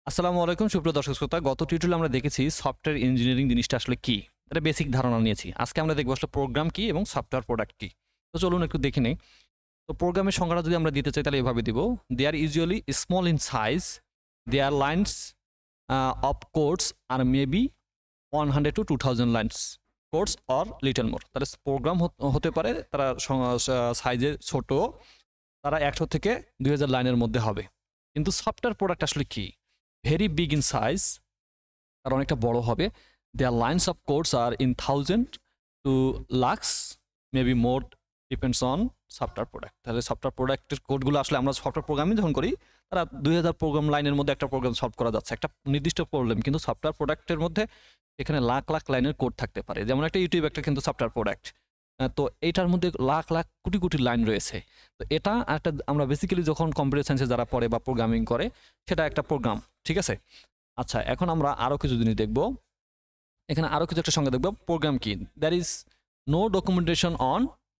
আসসালামু আলাইকুম সুপ্রিয় দর্শক শ্রোতা। গত টিউটোরিয়ালে আমরা দেখেছি সফটওয়্যার ইঞ্জিনিয়ারিং জিনিসটা আসলে কি, এটা বেসিক ধারণা নিয়েছি। আজকে আমরা দেখব আসলে প্রোগ্রাম কি এবং সফটওয়্যার প্রোডাক্ট কি। তো চলুন একটু দেখে নেই। তো প্রোগ্রামের সংজ্ঞাটা যদি আমরা দিতে চাই তাহলে এভাবে দিব: they are usually small in size, their lines of codes are maybe 100 to 2000 lines codes or little more. তাহলে প্রোগ্রাম হতে পারে, তারা সাইজে ছোট, তারা 100 থেকে 2000 লাইনের মধ্যে হবে। কিন্তু সফটওয়্যার প্রোডাক্ট আসলে কি? ভেরি বিগ ইন সাইজ, তার অনেকটা বড় হবে। Their lines of codes are in 1000 to lakhs, maybe more, depends on software product. তাহলে সফটওয়্যার প্রোডাক্টের কোডগুলো আসলে আমরা সফটওয়্যার প্রোগ্রামিং যখন করি, তারা 2000 প্রোগ্রাম লাইনের মধ্যে একটা প্রোগ্রাম সলভ করা যাচ্ছে, একটা নির্দিষ্ট প্রবলেম। কিন্তু সফটওয়্যার প্রোডাক্টের মধ্যে এখানে লাখ লাখ লাইনের কোড থাকতে পারে। যেমন একটা ইউটিউব একটা কিন্তু সফটওয়্যার প্রোডাক্ট, তো এইটার মধ্যে লাখ লাখ কোটি কোটি লাইন রয়েছে। তো এটা একটা আমরা বেসিক্যালি যখন কম্পিউটার সায়েন্সে যারা পড়ে বা প্রোগ্রামিং করে, সেটা একটা প্রোগ্রাম, ঠিক আছে। আচ্ছা, এখন আমরা আরও কিছু জিনিস দেখব। এখানে আরও কিছু একটা সংজ্ঞা দেখব। প্রোগ্রাম কি? There is no documentation on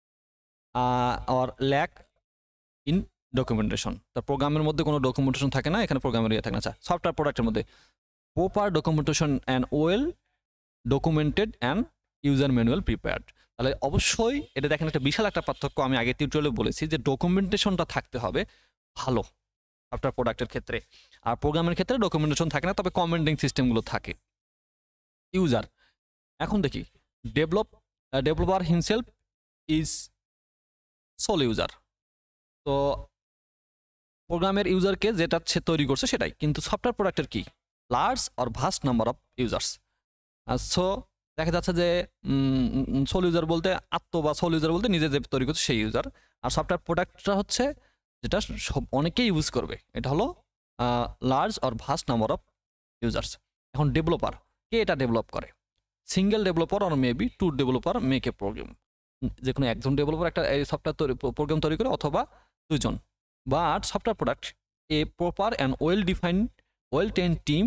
or lack in documentation. তার প্রোগ্রামের মধ্যে কোনো ডকুমেন্টেশন থাকে না, এখানে প্রোগ্রামের ইয়ে থাকে না। আচ্ছা, সফটওয়্যার প্রোডাক্টের মধ্যে proper documentation and well documented and user manual prepared. তাহলে অবশ্যই এটা দেখেন একটা বিশাল একটা পার্থক্য। আমি আগে টিউটোরিয়ালে বলেছি যে ডকুমেন্টেশনটা থাকতে হবে ভালো সফটওয়্যার প্রোডাক্টের ক্ষেত্রে, আর প্রোগ্রামের ক্ষেত্রে ডকুমেন্টেশন থাকে না, তবে কমেন্টিং সিস্টেমগুলো থাকে। ইউজার, এখন দেখি developer himself is sole user. তো প্রোগ্রামের ইউজারকে যেটা সে তৈরি করছে সেটাই, কিন্তু সফটওয়্যার প্রোডাক্টের কি? Large or vast number of users. So দেখা যাচ্ছে যে সোল ইউজার বলতে বা সোল ইউজার বলতে নিজে যে তৈরি করছে সেই ইউজার। আর সফটওয়্যার প্রোডাক্টটা হচ্ছে যেটা সব অনেকেই ইউজ করবে, এটা হলো large or vast number of users. এখন ডেভেলপার, কে এটা ডেভেলপ করে? Single developer or maybe two developer make a program. যে কোনো একজন ডেভেলপার একটা সফটওয়্যার প্রোগ্রাম তৈরি করে, অথবা দুজন। But software product a proper and well ten team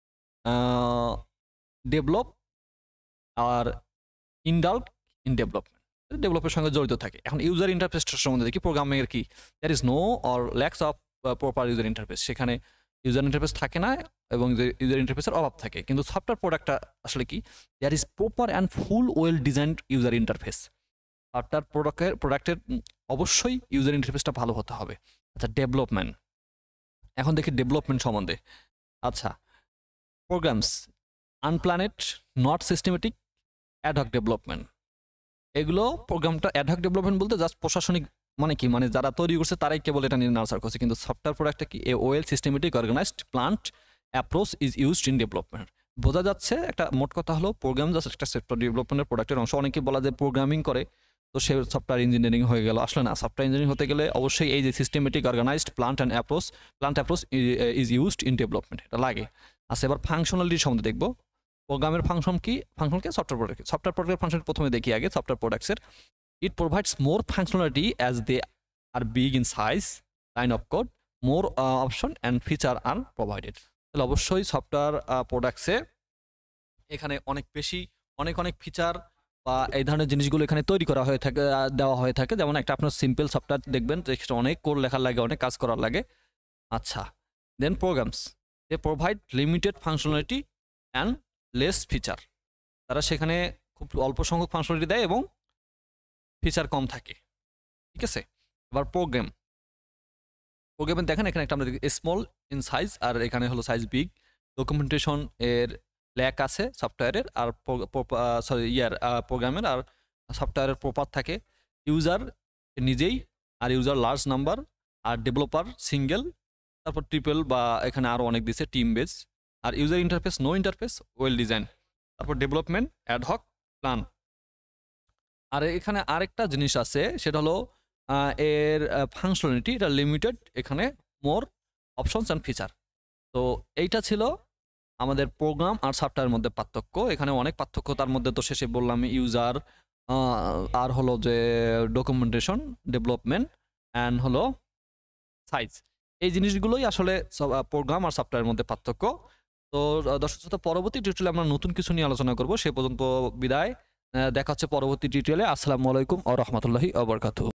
develop are indulge in ডেভেলপের সঙ্গে জড়িত থাকে। এখন ইউজার ইন্টারফেসটার সম্বন্ধে দেখি। প্রোগ্রামিংয়ের কি? There is no or lacks of proper user interface. সেখানে ইউজার ইন্টারফেস থাকে না এবং ইউজার ইন্টারফেসের অভাব থাকে। কিন্তু সফটওয়্যার প্রোডাক্টটা আসলে কি? There is proper and full well designed user interface. Software প্রোডাক্টের অবশ্যই ইউজার ইন্টারফেসটা ভালো হতে হবে। আচ্ছা, ডেভেলপমেন্ট, এখন দেখি ডেভেলপমেন্ট সম্বন্ধে। আচ্ছা, programs unplanned, not systematic, ad hoc development. এগুলো প্রোগ্রামটা অ্যাডহক ডেভেলপমেন্ট বলতে জাস্ট প্রশাসনিক, মানে কি, মানে যারা তৈরি করছে তারাই কেবল এটা নিয়ে নার্সার করছে। কিন্তু সফটওয়্যার প্রোডাক্টটা কি? A well systematic organised planned approach is used in development. বোঝা যাচ্ছে একটা মোট কথা হলো প্রোগ্রাম জাস্ট একটা সফটওয়্যার ডেভেলপমেন্টের প্রোডাক্টের অংশ। অনেকে বলা যায় প্রোগ্রামিং করে তো সে সফটওয়্যার ইঞ্জিনিয়ারিং হয়ে গেল। আসলে না, সফটওয়্যার ইঞ্জিনিয়ারিং হতে গেলে অবশ্যই এই যে systematic organised planned approach is used in development, এটা লাগে। আচ্ছা, এবার ফাংশনালিটির সম্বন্ধে দেখবো। প্রোগ্রামের ফাংশনকে সফটওয়্যার প্রোডাক্টের ফাংশন প্রথমে দেখি আগে সফটওয়্যার প্রোডাক্টসের। It provides more functionality as they are big in size, line of code, more option and feature are provided. তাহলে অবশ্যই সফটওয়্যার প্রোডাক্টসে এখানে অনেক বেশি অনেক ফিচার বা এই ধরনের জিনিসগুলো এখানে তৈরি করা হয়ে থাকে, দেওয়া হয়ে থাকে। যেমন একটা আপনার সিম্পল সফটওয়্যার দেখবেন যে অনেক কোড লেখার লাগে, অনেক কাজ করার লাগে। আচ্ছা, then programs they provide limited functionality and less feature. তারা সেখানে খুব অল্প সংখ্যক ফাংশনালিটি দেয় এবং ফিচার কম থাকে, ঠিক আছে। এবার প্রোগ্রামে দেখেন এখানে একটা আমরা স্মল ইন সাইজ, আর এখানে হলো সাইজ বিগ। ডকুমেন্টেশন এর ল্যাক আছে সফটওয়্যারের, আর প্রোগ্রামের আর সফটওয়্যারের প্রপার থাকে। ইউজার নিজেই, আর ইউজার লার্জ নাম্বার, আর ডেভেলপার সিঙ্গেল, তারপর ট্রিপল বা এখানে আরও অনেক দিচ্ছে টিম বেস। আর user interface no interface, well design. তারপর ডেভেলপমেন্ট অ্যাডহক প্ল্যান। আর এখানে আরেকটা জিনিস আছে, সেটা হলো এর ফাংশনালিটি, এটা লিমিটেড, এখানে মোর অপশনস অ্যান্ড ফিচার। তো এইটা ছিল আমাদের প্রোগ্রাম আর সফটওয়্যারের মধ্যে পার্থক্য। এখানে অনেক পার্থক্য, তার মধ্যে তো শেষে বললাম ইউজার, আর হলো যে ডকুমেন্টেশন, ডেভেলপমেন্ট অ্যান্ড হলো সাইজ। এই জিনিসগুলোই আসলে প্রোগ্রাম আর সফটওয়্যারের মধ্যে পার্থক্য। তো দর্শক শ্রোতা, পরবর্তী টিউটোরিয়ালে আমরা নতুন কিছু নিয়ে আলোচনা করব। সে পর্যন্ত বিদায়, দেখা হচ্ছে পরবর্তী টিউটোরিয়ালে। আসসালামু আলাইকুম ওয়া রাহমাতুল্লাহি ওয়া বারাকাতুহু।